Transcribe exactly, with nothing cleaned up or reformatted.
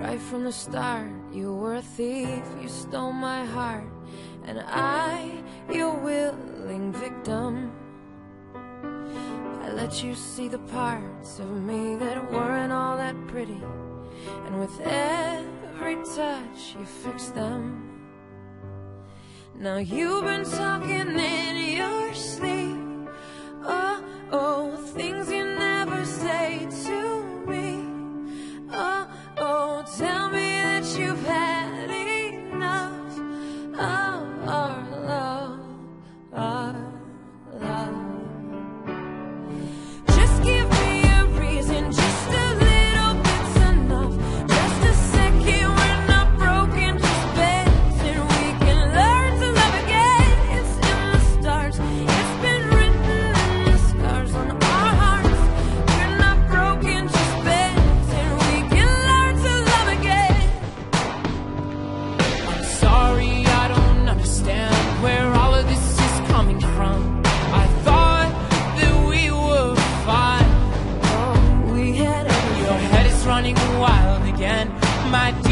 Right from the start, you were a thief, you stole my heart, and I, your willing victim. I let you see the parts of me that weren't all that pretty, and with every touch you fixed them. Now you've been talking in your sleep, oh, oh, things you never say to me. Oh, oh, tell me that you've had enough of our love, our love. Just give me a reason, just a little bit's enough. Just a second, we're not broken, just bends, and we can learn to love again. It's in the stars, it's been written in the scars on our hearts. We're not broken, just bends, and we can learn to love again. I'm sorry, I don't understand where all of this is coming from. I thought that we were fine. Oh, we had everything. Your head is running wild again. My